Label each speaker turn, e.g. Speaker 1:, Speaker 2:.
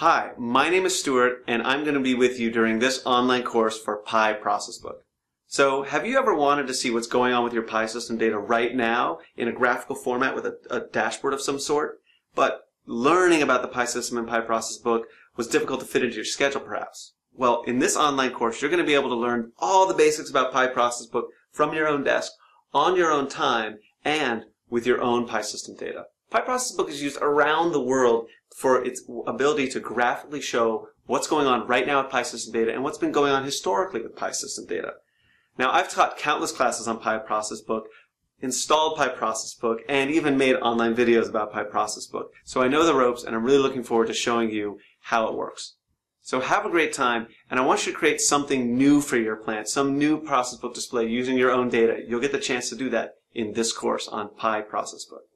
Speaker 1: Hi, my name is Stuart, and I'm going to be with you during this online course for PI ProcessBook. So, have you ever wanted to see what's going on with your PI system data right now in a graphical format with a dashboard of some sort? But learning about the PI system and PI ProcessBook was difficult to fit into your schedule, perhaps. Well, in this online course, you're going to be able to learn all the basics about PI ProcessBook from your own desk, on your own time, and with your own PI system data. PI ProcessBook is used around the world for its ability to graphically show what's going on right now with PI system data and what's been going on historically with PI system data. Now, I've taught countless classes on PI ProcessBook, installed PI ProcessBook, and even made online videos about PI ProcessBook. So I know the ropes, and I'm really looking forward to showing you how it works. So have a great time, and I want you to create something new for your plant, some new ProcessBook display using your own data. You'll get the chance to do that in this course on PI ProcessBook.